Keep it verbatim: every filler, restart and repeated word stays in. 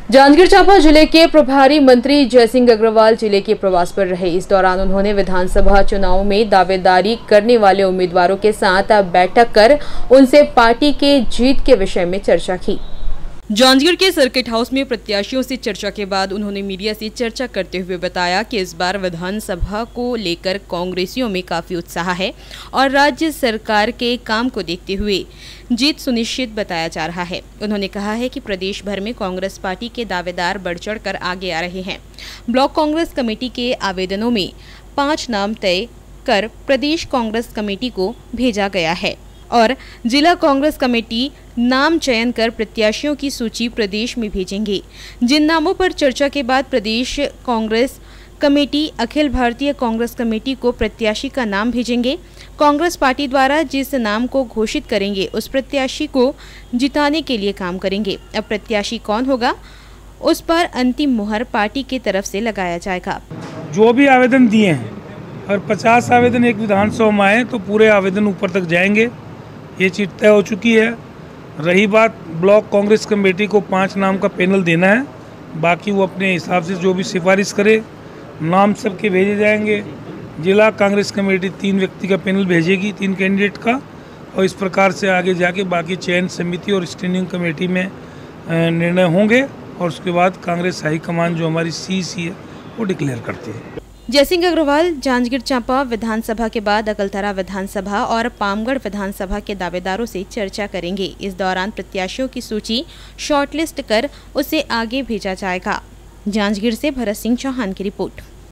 जांजगीर चांपा जिले के प्रभारी मंत्री जयसिंह अग्रवाल जिले के प्रवास पर रहे। इस दौरान उन्होंने विधानसभा चुनाव में दावेदारी करने वाले उम्मीदवारों के साथ बैठक कर उनसे पार्टी के जीत के विषय में चर्चा की। जांजगीर के सर्किट हाउस में प्रत्याशियों से चर्चा के बाद उन्होंने मीडिया से चर्चा करते हुए बताया कि इस बार विधानसभा को लेकर कांग्रेसियों में काफी उत्साह है और राज्य सरकार के काम को देखते हुए जीत सुनिश्चित बताया जा रहा है। उन्होंने कहा है कि प्रदेश भर में कांग्रेस पार्टी के दावेदार बढ़ चढ़ कर आगे आ रहे हैं। ब्लॉक कांग्रेस कमेटी के आवेदनों में पांच नाम तय कर प्रदेश कांग्रेस कमेटी को भेजा गया है और जिला कांग्रेस कमेटी नाम चयन कर प्रत्याशियों की सूची प्रदेश में भेजेंगे। जिन नामों पर चर्चा के बाद प्रदेश कांग्रेस कमेटी अखिल भारतीय कांग्रेस कमेटी को प्रत्याशी का नाम भेजेंगे। कांग्रेस पार्टी द्वारा जिस नाम को घोषित करेंगे उस प्रत्याशी को जिताने के लिए काम करेंगे। अब प्रत्याशी कौन होगा उस पर अंतिम मुहर पार्टी की तरफ से लगाया जाएगा। जो भी आवेदन दिए हैं और पचास आवेदन एक विधानसभा में आए तो पूरे आवेदन ऊपर तक जाएंगे, ये चीज तय हो चुकी है। रही बात ब्लॉक कांग्रेस कमेटी को पांच नाम का पैनल देना है, बाकी वो अपने हिसाब से जो भी सिफारिश करे नाम सबके भेजे जाएंगे। जिला कांग्रेस कमेटी तीन व्यक्ति का पैनल भेजेगी, तीन कैंडिडेट का, और इस प्रकार से आगे जाके बाकी चयन समिति और स्टैंडिंग कमेटी में निर्णय होंगे और उसके बाद कांग्रेस हाईकमान जो हमारी सी सी है वो डिक्लेयर करती है। जयसिंह अग्रवाल जांजगीर चांपा विधानसभा के बाद अकलतरा विधानसभा और पामगढ़ विधानसभा के दावेदारों से चर्चा करेंगे। इस दौरान प्रत्याशियों की सूची शॉर्टलिस्ट कर उसे आगे भेजा जाएगा। जांजगीर से भरत सिंह चौहान की रिपोर्ट।